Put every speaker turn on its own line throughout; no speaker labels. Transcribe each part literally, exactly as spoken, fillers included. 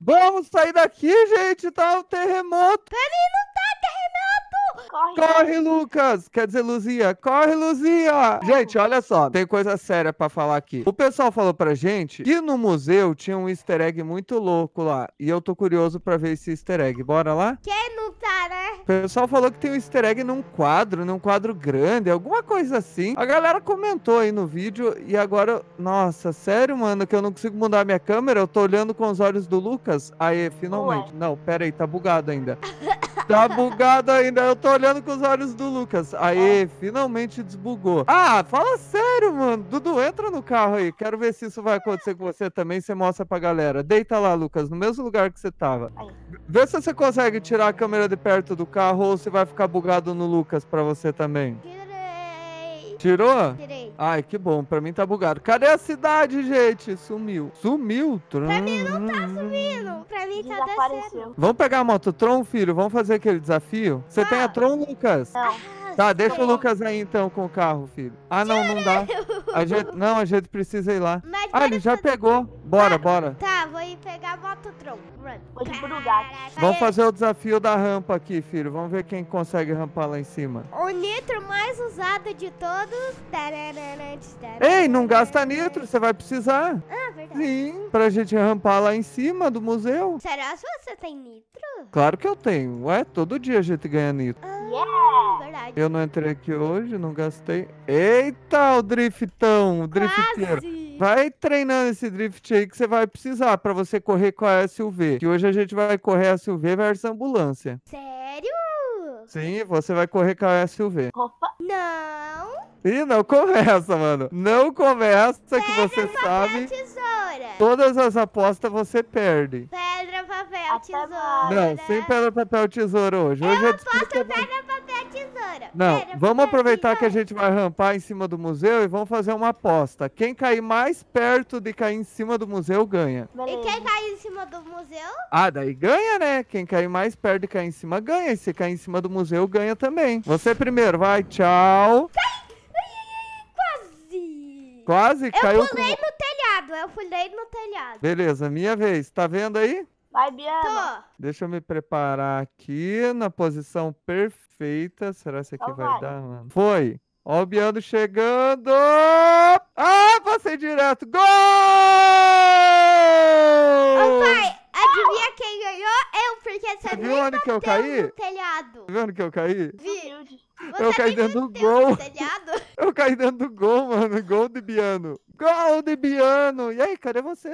Vamos sair daqui, gente. Tá um terremoto.
Peraí, não tá terremoto.
Corre,
Corre, Lucas! Quer dizer, Luzia. Corre, Luzia! Gente, olha só. Tem coisa séria pra falar aqui. O pessoal falou pra gente que no museu tinha um easter egg muito louco lá. E eu tô curioso pra ver esse easter egg. Bora lá?
Quem não tá, né?
O pessoal falou que tem um easter egg num quadro, num quadro grande, alguma coisa assim. A galera comentou aí no vídeo e agora... Nossa, sério, mano, que eu não consigo mudar minha câmera? Eu tô olhando com os olhos do Lucas. Aí, finalmente.
Ué.
Não, pera aí, tá bugado ainda. Tá bugado ainda, eu tô olhando com os olhos do Lucas. Aê, finalmente desbugou. Ah, fala sério, mano. Dudu, entra no carro aí. Quero ver se isso vai acontecer com você também. Você mostra pra galera. Deita lá, Lucas, no mesmo lugar que você tava.
Aí.
Vê se você consegue tirar a câmera de perto do carro ou se vai ficar bugado no Lucas pra você também.
Tirei.
Tirou?
Tirei.
Ai, que bom. Pra mim tá bugado. Cadê a cidade, gente? Sumiu. Sumiu?
Pra mim não tá subindo. Pra mim tá descendo.
Desapareceu.
Vamos pegar a moto Tron, filho? Vamos fazer aquele desafio? Você tem a Tron, Lucas?
Não.
Tá, deixa o
sei.
Lucas aí então com o carro, filho. Ah, não, não dá. A gente, não, a gente precisa ir lá.
Mas
Ah, ele já pegou. Bora, bora.
Tá, vou ir pegar a moto Tron. Run.
Vou de Burugatti.
Vamos fazer o desafio da rampa aqui, filho. Vamos ver quem consegue rampar lá em cima.
O nitro mais usado de todos.
Ei, não gasta nitro, você vai precisar.
Ah, verdade.
Sim, pra gente rampar lá em cima do museu.
Será que você tem nitro?
Claro que eu tenho. Ué, todo dia a gente ganha nitro.
Ah,
Yeah!
verdade.
Eu não entrei aqui hoje, não gastei. Eita, o driftão, o drifteiro.
Quase.
Vai treinando esse drift aí que você vai precisar pra você correr com a S U V. Que hoje a gente vai correr S U V versus ambulância.
Sério?
Sim, você vai correr com a S U V.
Opa.
Não.
Ih, não começa, mano. Não começa que você
Pedra,
sabe.
tesoura.
Todas as apostas você perde.
Pedra, papel,
Até
tesoura.
Não, sem pedra, papel, tesoura hoje. Hoje é disputa.
Posso pedra, papel, tesoura.
Não,
Pedra,
vamos
papel,
aproveitar que a
tesoura.
gente vai rampar em cima do museu e vamos fazer uma aposta. Quem cair mais perto de cair em cima do museu ganha.
E
Beleza.
quem caiu em cima do museu?
Ah, daí ganha, né? Quem cair mais perto de cair em cima ganha. E se cair em cima do museu, ganha também. Você primeiro, vai, tchau.
Quase.
Quase
Eu
caiu.
pulei
com-
no telhado, eu pulei no telhado.
Beleza, minha vez. Tá vendo aí?
Vai, Biana.
Tô.
Deixa eu me preparar aqui na posição perfeita. Será que aqui
Então
vai
vai.
dar, mano? Foi. Ó o Biano chegando. Ah, passei direto. Gol!
Ô pai, adivinha quem ganhou? Eu, porque você
Você viu
nem
onde que eu
bateu
caí?
no telhado.
Tá vendo que eu caí?
Vi.
Humilde.
Você
Eu caí
nem
dentro do
bateu
gol.
no telhado?
Eu caí dentro do gol, mano. Gol de Biano. Gol de Biano. E aí, cadê você?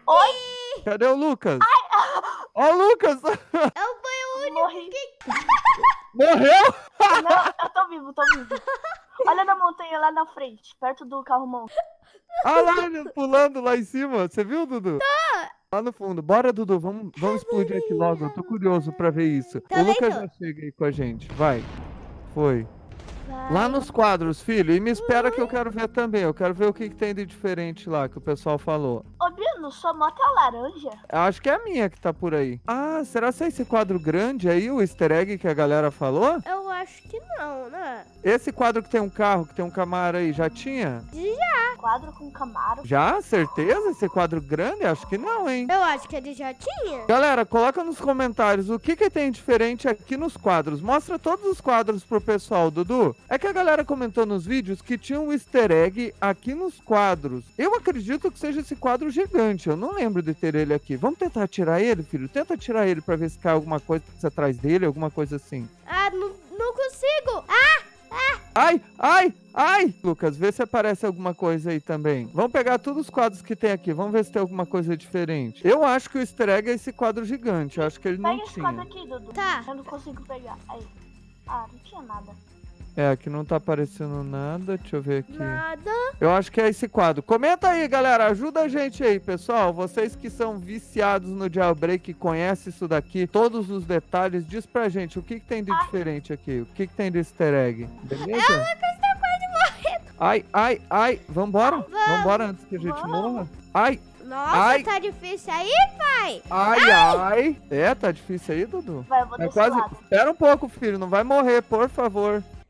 Oi.
Cadê o Lucas? Ó o Lucas.
Eu fui o único
Morri.
que...
Morreu?
Não, eu tô vivo, tô vivo. Olha na montanha lá na frente, perto do carro monstro.
Ah lá, ele pulando lá em cima. Você viu, Dudu? Lá no fundo. Bora, Dudu. Vamos, vamos explodir aqui logo. Eu tô curioso pra ver isso.
Também
O Lucas
tô.
já chega aí com a gente. Vai. Foi.
Vai.
Lá nos quadros, filho. E me espera que eu quero ver também. Eu quero ver o que, que tem de diferente lá que o pessoal falou.
Ô, Biano, sua moto é laranja?
Eu acho que é a minha que tá por aí. Ah, será que é esse quadro grande aí, o easter egg que a galera falou?
Eu acho que não, né?
Esse quadro que tem um carro, que tem um Camaro aí, já tinha?
Quadro com Camaro.
Já? Certeza? Esse quadro grande? Acho que não, hein?
Eu acho que ele já tinha.
Galera, coloca nos comentários o que que tem diferente aqui nos quadros. Mostra todos os quadros pro pessoal, Dudu. É que a galera comentou nos vídeos que tinha um easter egg aqui nos quadros. Eu acredito que seja esse quadro gigante. Eu não lembro de ter ele aqui. Vamos tentar tirar ele, filho? Tenta tirar ele pra ver se cai alguma coisa atrás dele, alguma coisa assim.
Ah, não, não consigo. Ah,
Ai, ai, ai! Lucas, vê se aparece alguma coisa aí também. Vamos pegar todos os quadros que tem aqui. Vamos ver se tem alguma coisa diferente. Eu acho que o easter egg é esse quadro gigante. Eu acho que ele não
Pega esse quadro
tinha.
aqui, Dudu.
Tá.
Eu não consigo pegar. Aí. Ah, não tinha nada.
É, aqui não tá aparecendo nada. Deixa eu ver aqui.
nada.
Eu acho que é esse quadro. Comenta aí, galera. Ajuda a gente aí, pessoal. Vocês que são viciados no Jailbreak, conhecem isso daqui, todos os detalhes, diz pra gente o que, que tem de diferente aqui. O que, que tem de easter egg. Beleza?
Lucas tá quase morrendo.
Ai, ai, ai. Vambora?
Vamos.
Vambora antes que a gente
Vamos.
morra. Ai,
Nossa,
Ai.
tá difícil aí, pai?
ai, ai. É, tá difícil aí, Dudu?
Vai, eu vou
É
desse
quase...
lado.
Espera um pouco, filho. Não vai morrer, por favor.
Só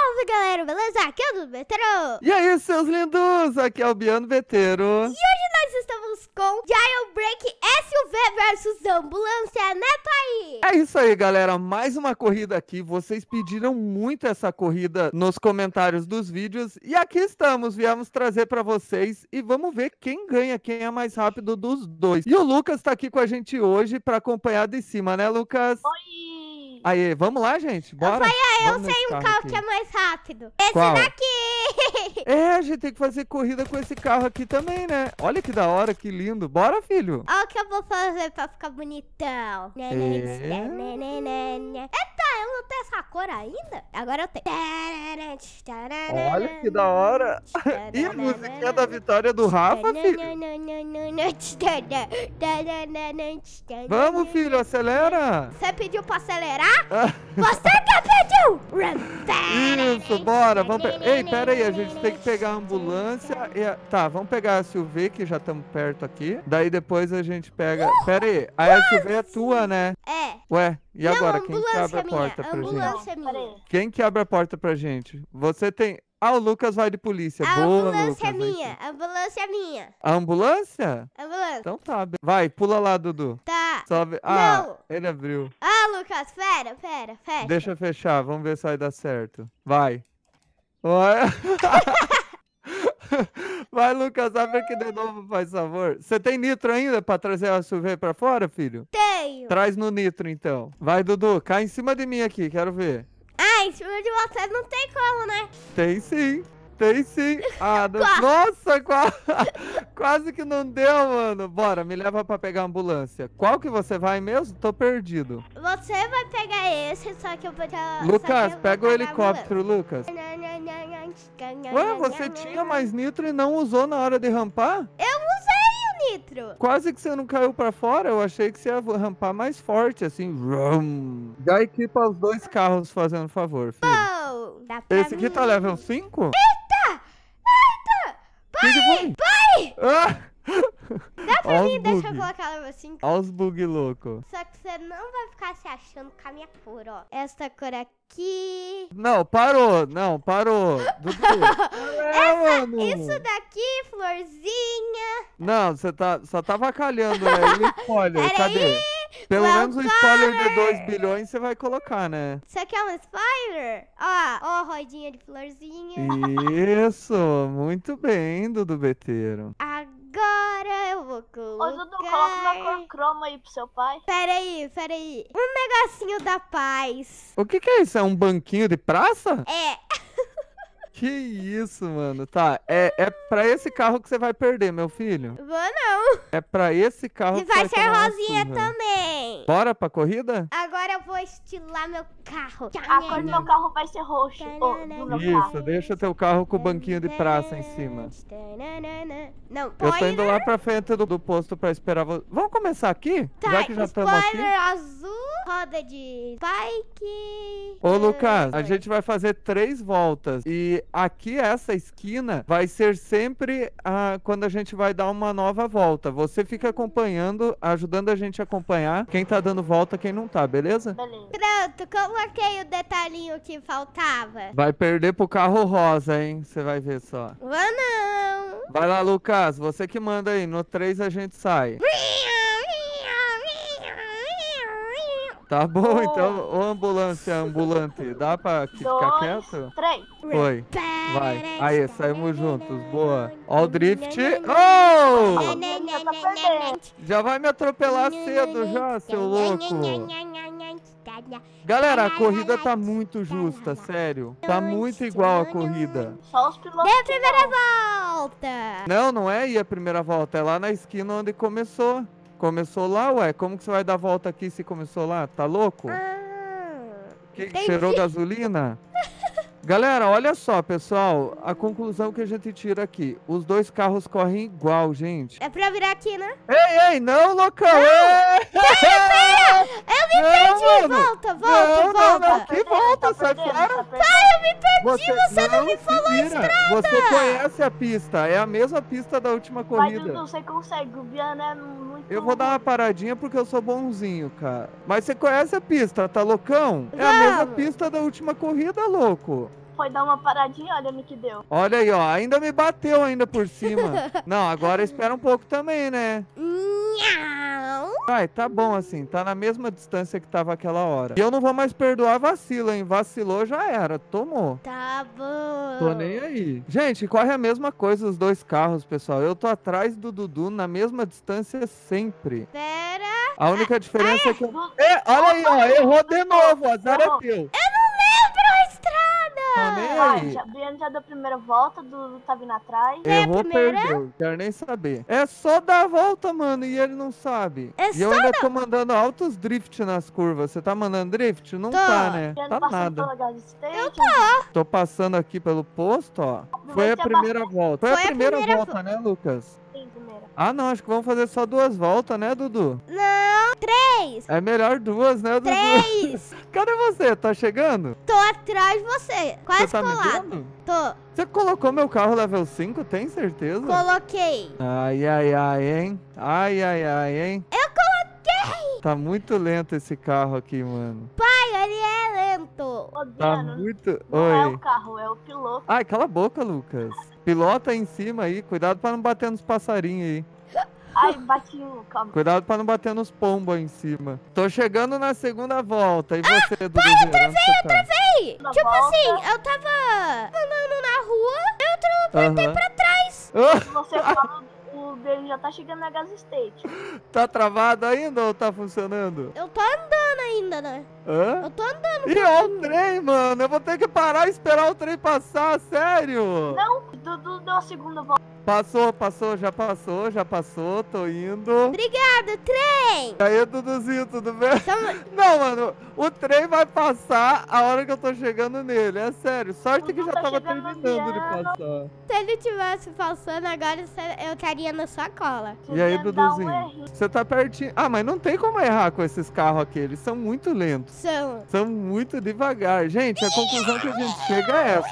Salve, galera, beleza? Aqui é o Dudu Beteiro.
E aí, seus lindos? Aqui é o Biano Beteiro.
E hoje nós estamos com Jailbreak S U V versus Ambulância, né, pai?
É isso aí, galera. Mais uma corrida aqui. Vocês pediram muito essa corrida nos comentários dos vídeos. E aqui estamos. Viemos trazer pra vocês. E vamos ver quem ganha, quem é mais rápido dos dois. E o Lucas tá aqui com a gente hoje pra acompanhar de cima, né, Lucas?
Oi!
Aí, vamos lá, gente? Bora?
Pai, eu
Vamos
sei
nesse
um carro
aqui.
que é mais rápido. Esse
Qual?
daqui.
É, a gente tem que fazer corrida com esse carro aqui também, né? Olha que da hora, que lindo. Bora, filho?
Olha o que eu vou fazer pra ficar bonitão.
É.
Eita, eu não tenho essa cor ainda? Agora eu tenho.
Olha que da hora. E a musiquinha da vitória do Rafa, filho? Vamos, filho, acelera.
Você pediu pra acelerar?
Ah,
Você que pediu!
Isso, bora. Vamos pe... Ei, pera aí, a gente tem que pegar a ambulância e a... Tá, vamos pegar a S U V, que já estamos perto aqui. Daí depois a gente pega... Pera aí, a S U V é tua, né?
É.
Ué, e
Não,
agora? Quem que
ambulância
abre a
minha,
porta pra gente?
ambulância minha.
Peraí.
Quem que abre a porta pra gente? Você tem... Ah, o Lucas vai de polícia.
A
Boa,
ambulância é
Lucas. aí
minha,
sim.
a ambulância é minha.
A ambulância?
Ambulância.
Então tá. be- Vai, pula lá, Dudu.
Tá.
Sobe. Ah,
Não.
ele abriu.
Ah, Lucas, pera, pera, fecha.
Deixa eu fechar, vamos ver se vai dar certo. Vai. Vai, vai Lucas, abre aqui de novo, faz favor. Você tem nitro ainda pra trazer a S U V pra fora, filho?
Tenho.
Traz no nitro, então. Vai, Dudu, cai em cima de mim aqui, quero ver.
Ah, em cima de você não tem como, né?
Tem sim, tem sim. Ah, não-
Qua-
nossa, qua- quase que não deu, mano. Bora, me leva pra pegar a ambulância. Qual que você vai mesmo? Tô perdido.
Você vai pegar esse, só que eu vou te...
Lucas, pega o helicóptero, Lucas. Ué, você tinha mais nitro e não usou na hora de rampar?
Eu usei o nitro.
Quase que você não caiu pra fora. Eu achei que você ia rampar mais forte, assim. Vrum. Já equipa os dois carros fazendo favor, filho.
Oh, dá pra
Esse aqui
mim.
tá level cinco?
Eita! Eita!
Que que foi?
Pai!
Ah!
Dá pra
Ó
mim,
os
deixa eu
bug.
colocar level cinco.
Ó os bug louco.
Só que você não vai ficar se achando com a minha cor, ó. Esta cor aqui.
Não, parou. Não, parou. Dudu. É, mano.
Isso daqui, florzinha.
Não, você tá, só tá avacalhando aí o spoiler.
Pera
Cadê?
aí.
Pelo menos o spoiler de
Welcome.
dois bilhões você vai colocar, né?
Isso aqui é um spoiler? Ó, ó, rodinha de florzinha.
Isso, muito bem, Dudu Beteiro.
Agora eu vou colocar...
Ô, Dudu, coloca uma cor croma aí pro seu pai.
Peraí, peraí. Um negocinho da paz.
O que que é isso? É um banquinho de praça?
É.
Que isso, mano. Tá, é, é pra esse carro que você vai perder, meu filho.
Vou não.
É pra esse carro
E
que
vai
você
ser
tomar uma
rosinha
surra.
também.
Bora pra corrida?
Agora eu vou estilar meu carro.
A cor do meu carro vai ser roxo. Ô, do meu
Isso,
carro.
deixa teu carro com o banquinho de praça em cima.
Não,
Eu tô indo lá pra frente do, do posto pra esperar você. Vamos começar aqui?
Tá,
Já que já estamos aqui.
spoiler azul, roda de bike.
Ô, Lucas, a
Oi.
gente vai fazer três voltas. E aqui, essa esquina, vai ser sempre a, quando a gente vai dar uma nova volta. Você fica acompanhando, ajudando a gente a acompanhar quem tá dando volta e quem não tá, beleza?
Beleza.
Pronto, coloquei o detalhinho que faltava.
Vai perder pro carro rosa, hein? Você vai ver só.
Vou não.
Vai lá, Lucas, você que manda aí. No três a gente sai. Tá bom,
Oh.
então, ô ambulância ambulante, dá pra aqui ficar
Dois,
quieto?
três.
Foi. Vai. Aí, saímos juntos. Boa. Ó o drift. Oh!
Já tá perdendo.
Já vai me atropelar cedo já, seu louco. Galera, a corrida tá muito justa, sério. Tá muito igual a corrida.
Só os pilotos.
Dê a
que
primeira
não.
volta.
Não, não é ir a primeira volta, é lá na esquina onde começou. Começou lá, ué? Como que você vai dar volta aqui se começou lá? Tá louco?
Ah,
Que
entendi.
cheirou gasolina? Galera, olha só, pessoal. A conclusão que a gente tira aqui. Os dois carros correm igual, gente.
É pra virar aqui, né?
Ei, ei, não, loucão! Ei!
Eu me
Não,
perdi.
mano.
Volta, volta,
Não, não,
volta.
não. Que volta, sai
perdendo,
fora.
tá perdendo.
Eu me perdi, você, não me
se
falou a
vira.
estrada.
Você conhece a pista, é a mesma pista da última
Vai,
corrida.
Dudu, você consegue. O Biano é muito...
Eu vou dar uma paradinha porque eu sou bonzinho, cara. Mas você conhece a pista, tá loucão? É a mesma
Vamos.
pista da última corrida, louco.
foi dar uma paradinha, olha no que deu.
Olha aí, ó. Ainda me bateu ainda por cima. Não, agora espera um pouco também, né?
Nhau.
Vai, tá bom assim. Tá na mesma distância que tava aquela hora. E eu não vou mais perdoar vacilo, hein? Vacilou, já era. Tomou.
Tá bom.
Tô nem aí. Gente, corre a mesma coisa os dois carros, pessoal. Eu tô atrás do Dudu na mesma distância sempre.
Pera.
A única diferença é que eu... É, olha aí, ó. Errou de novo. O azar é teu.
Eu não lembro a estrada.
Tô nem
Vai,
aí.
já, Biano já deu a primeira volta, Dudu tá vindo atrás.
É a
Errou,
primeira?
perdeu. Quero nem saber. É só dar a volta, mano, e ele não sabe.
É
e eu
só
ainda tô mandando altos drift nas curvas. Você tá mandando drift? Não
Tô.
tá, né?
Biano
Tá
passando
nada.
pela gas station.
Eu tô.
Tô passando aqui pelo posto, ó. Foi a
Vai ter
primeira volta. Foi,
Foi
a
a
primeira,
primeira
volta, né, Lucas?
bastante, primeira.
Ah, não. Acho que vamos fazer só duas voltas, né, Dudu?
Não. Três.
É melhor duas, né, Dudu?
Três.
Cadê você? Tá chegando?
Tô atrás de você. Quase
Você tá me
colado.
vendo?
Tô.
Você colocou meu carro level cinco? Tem certeza?
Coloquei.
Ai, ai, ai, hein? Ai, ai, ai, hein?
Eu coloquei.
Tá muito lento esse carro aqui, mano.
Pai, ele é lento.
Ô,
Tá
Biano,
muito...
não é
Oi.
o carro, é o piloto.
Ai, cala a boca, Lucas. Pilota aí em cima aí. Cuidado pra não bater nos passarinhos aí.
Ai, bati um, calma.
Cuidado pra não bater nos pombos aí em cima. Tô chegando na segunda volta. E você, Dudu? Pai, eu travei, eu
Ei,
Na
tipo
volta.
assim, eu tava andando na rua, eu teleportei pra trás.
Se você fala, o dele já tá chegando na gas station.
Tá travado ainda ou tá funcionando?
Eu tô andando ainda, né?
Hã?
Eu tô andando.
Ih, ó o trem, mano. Eu vou ter que parar e esperar o trem passar, sério.
Não, Dudu deu a segunda volta.
Passou, passou, já passou, já passou. Tô indo.
Obrigada, trem.
E aí, Duduzinho, tudo bem?
Tamo-
Não, mano, o trem vai passar a hora que eu tô chegando nele, é sério. Sorte que
Dudu
já
tá
tava
chegando no
terminando de
piano.
passar.
Se ele tivesse passando agora, eu estaria na sua cola.
E aí,
Você dá um
Duduzinho?
errinho.
Você tá pertinho. Ah, mas não tem como errar com esses carros aqui, eles são muito lentos.
São.
São muito devagar. Gente, a conclusão que a gente chega é essa.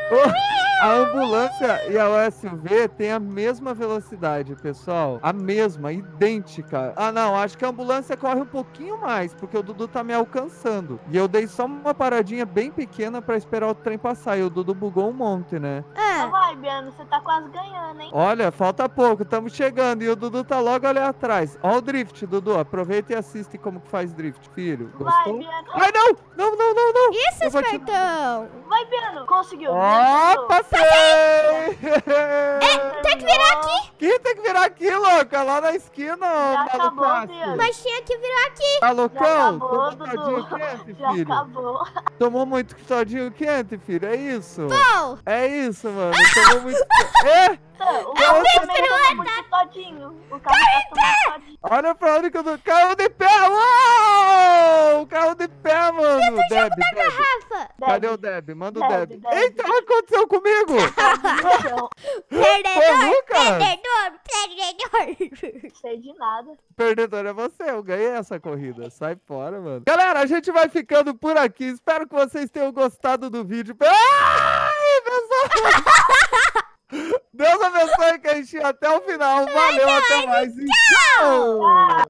Oh, a ambulância e a O S U V têm a mesma velocidade, pessoal. A mesma, idêntica. Ah, não, acho que a ambulância corre um pouquinho mais, porque o Dudu tá me alcançando. E eu dei só uma paradinha bem pequena pra esperar o trem passar. E o Dudu bugou um monte, né?
É.
Então vai, Biano, você tá quase ganhando, hein?
Olha, falta pouco, estamos chegando. E o Dudu tá logo ali atrás. Ó o drift, Dudu. Aproveita e assiste como que faz drift, filho.
Vai,
Gostou?
Biano.
Ai, não! Não, não, não, não!
Isso,
Eu vou te-
espertão.
Vai, Biano. Conseguiu.
Ó,
Biano,
passei!
tem que virar aqui.
Que tem que virar aqui, louca? Lá na esquina,
Já acabou,
malucaço.
Biano.
Mas tinha que virar aqui.
Tá
Já
loucão?
acabou,
Tomou
Dudu.
todinho quente,
Já
filho?
acabou.
Tomou muito todinho quente, filho? É isso?
Bom,
É isso, mano. Tomou muito... É?
O
Eu
carro
vi
também tá muito todinho. O carro tá tomando todinho.
Olha pra onde que eu tô... Caiu de pé! Uou! Caiu de pé, mano! Deb, Deb.
Rafa.
Cadê o Deb? Manda o
Deb,
Deb.
Deb.
Eita, o que aconteceu comigo?
Não
Perdedor,
Lucas?
perdedor, perdedor.
sei de nada.
Perdedor é você, eu ganhei essa corrida. Sai fora, mano. Galera, a gente vai ficando por aqui. Espero que vocês tenham gostado do vídeo. Ai, pessoal! Deus abençoe quem assistiu até o final. Valeu, até mais e tchau!